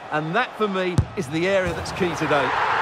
And that, for me, is the area that's key today.